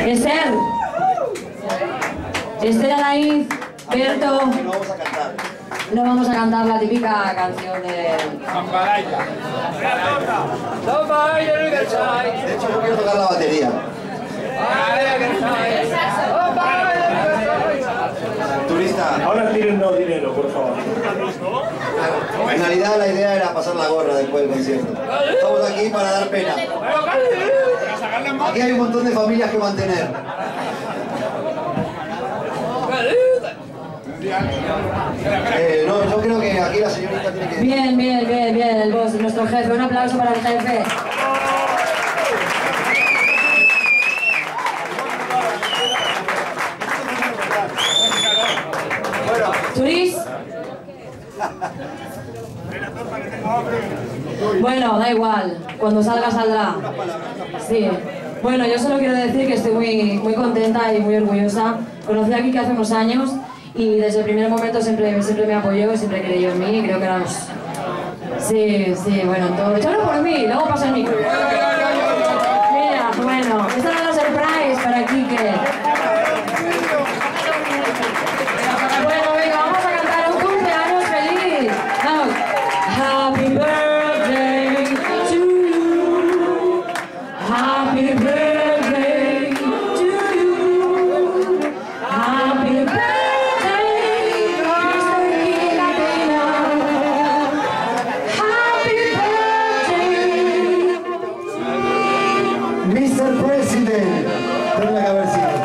Esther. Esther Anaíz, Berto. No vamos a cantar. No vamos a cantar la típica canción de... De hecho, yo quiero tocar la batería. Turista. Ahora tírennos dinero, por favor. En realidad la idea era pasar la gorra después del concierto. Estamos aquí para dar pena. Aquí hay un montón de familias que mantener. No, yo creo que aquí la señorita tiene que... Bien, bien, bien, bien, el boss, nuestro jefe. Un aplauso para el jefe. ¿Turís? Bueno, da igual. Cuando salga, saldrá. Sí. Bueno, yo solo quiero decir que estoy muy contenta y muy orgullosa. Conocí a Kike hace unos años y desde el primer momento siempre me apoyó, siempre creyó en mí y creo que éramos... Sí, bueno, todo. Echalo por mí, luego pasa el micro. Mira, bueno, esta es la surprise para Kike. Bueno, venga, vamos a cantar un cumpleaños feliz. Vamos. Happy birthday to you. Happy birthday to you. Happy birthday, Mr. Quilatina. Happy birthday, Mr. President. Tengo que haber sido.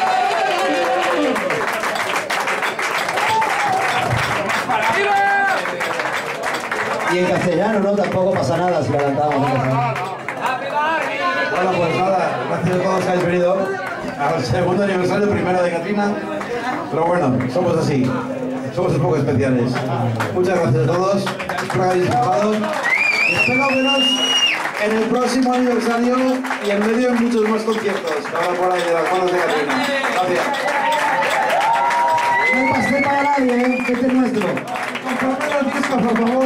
Y en castellano, ¿no? Tampoco pasa nada si la cantamos en castellano. Bueno, pues nada, gracias a todos que habéis venido al segundo aniversario primero de Catrina. Pero bueno, somos así, somos un poco especiales. Muchas gracias a todos, espero que hayáis disfrutado. Espero veros en el próximo aniversario y en medio de muchos más conciertos que habrá por ahí de las manos de Catrina. Gracias. No hay pastel para nadie, que este es nuestro. Comprad los discos, por favor.